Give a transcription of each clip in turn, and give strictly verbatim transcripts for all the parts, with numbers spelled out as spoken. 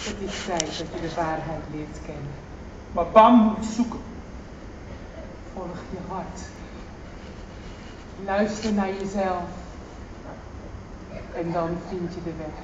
Het is tijd dat je de waarheid leert kennen. Maar waar moet ik zoeken? Volg je hart. Luister naar jezelf. En dan vind je de weg.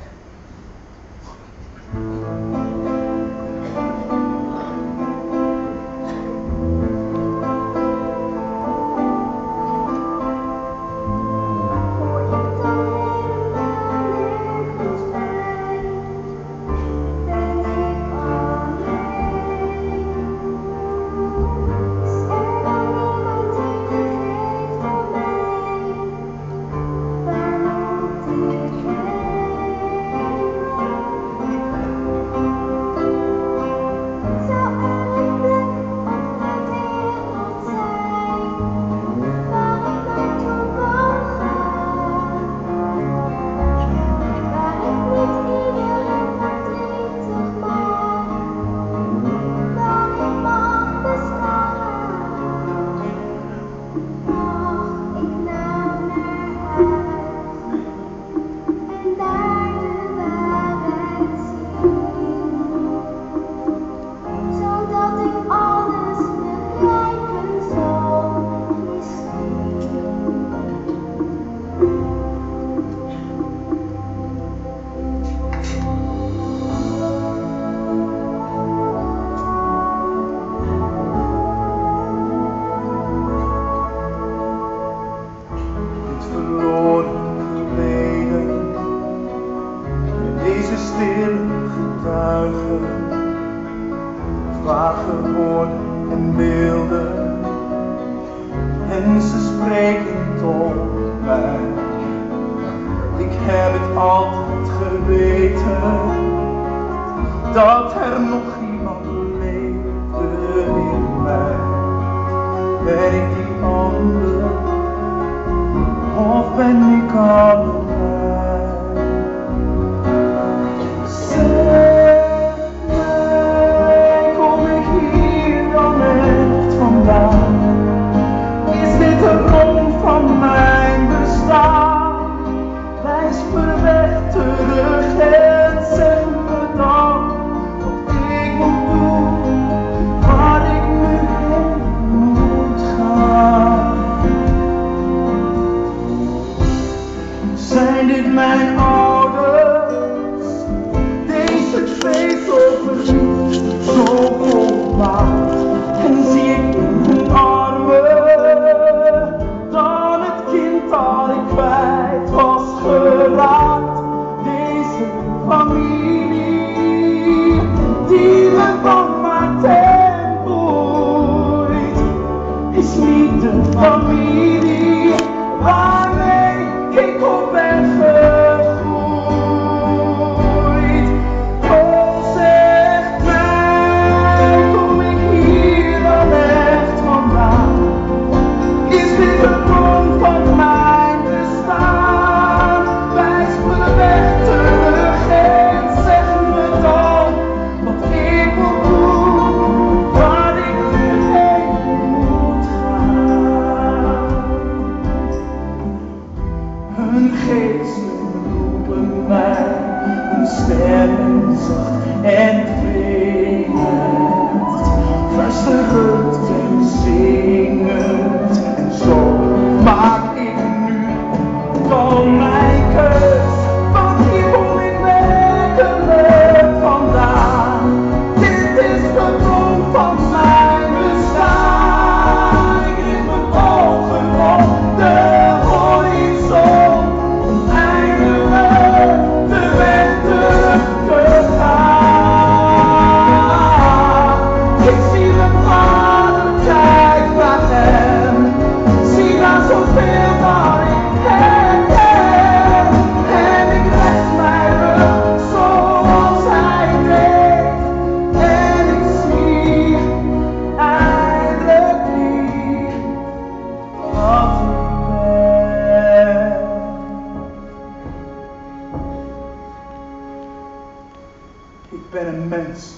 Vage woorden en beelden, en ze spreken tot mij. Ik heb het altijd geweten, dat er nog iemand leefde in mij. Ben ik die ander, of ben ik allebei? Is dit de bron van mijn bestaan? Wijs me weg terug en zeg me dan wat ik moet doen, waar ik nu heen moet gaan. Zijn dit mijn ouders? Deze twee zo verliefd, zo volmaakt. En zie ik in hun armen dan het kind dat ik kwijt was geraakt. Deze familie die me bang maakt en boeit, is niet de familie waarmee ik op ben gegroeid. Oh, zeg mij, kom ik hier dan echt vandaan? Is dit de bron van mijn bestaan? Wijs me de weg terug en zeg me dan wat ik moet doen, waar ik nu heen moet gaan. Hun geesten roepen mij, hun stemmen zacht en dwingend, fluisterend en zingend. En zo maak ik nu dan mijn keus, want hier kom ik werkelijk vandaan. Dit is de bron van mijn bestaan. Ik richt mijn ogen op de horizon, om eindelijk de weg terug te gaan. Ik zie mijn vader, kijk naar hem, zie daar zoveel dat ik herken. En ik recht mijn rug zoals hij deed, en ik zie eindelijk niet wat ik ben. Ik ben een mens.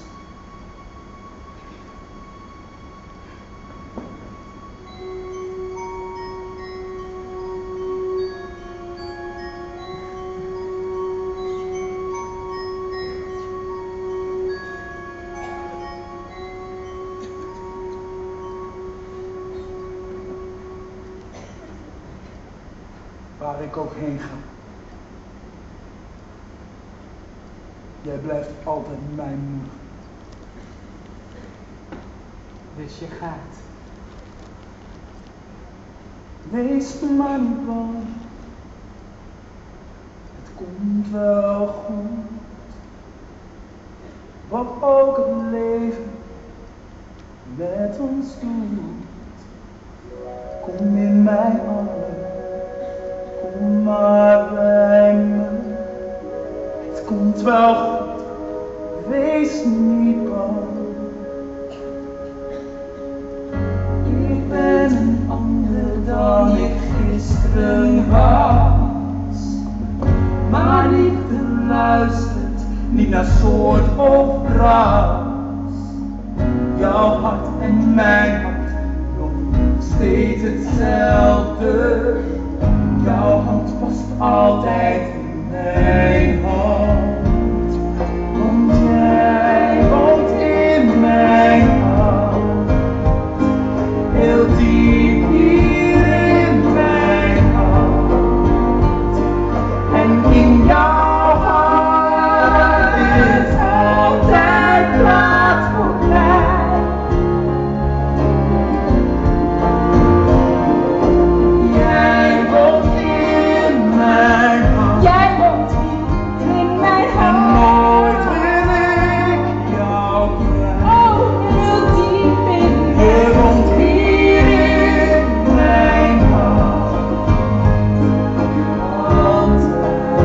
waar ik ook heen ga. Jij blijft altijd mijn moeder. Dus je gaat. Wees maar niet bang. Het komt wel goed. Wat ook het leven met ons doet. Kom in mijn armen. Kom maar bij me. Het komt wel goed. Wees niet bang. Ik ben een ander dan ik gisteren was. Maar liefde luistert niet naar soort of ras. Jouw hart en mijn hart nog steeds hetzelfde. Jouw hand past altijd in mijn hand. Want jij woont in mijn hart. Heel diep hier in mijn hart. En in jouw hart is altijd plaats voor mij. Jij woont in mijn hart. Jij woont hier in mijn En hart. nooit wil ik jou kwijt. Oh, heel diep in Je woont hier in mijn hart. Altijd.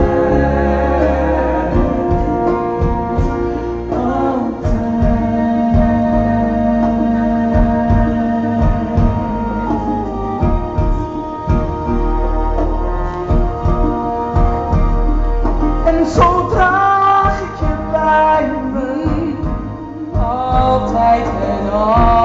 Altijd. En zo draag ik je bij me. Altijd en altijd.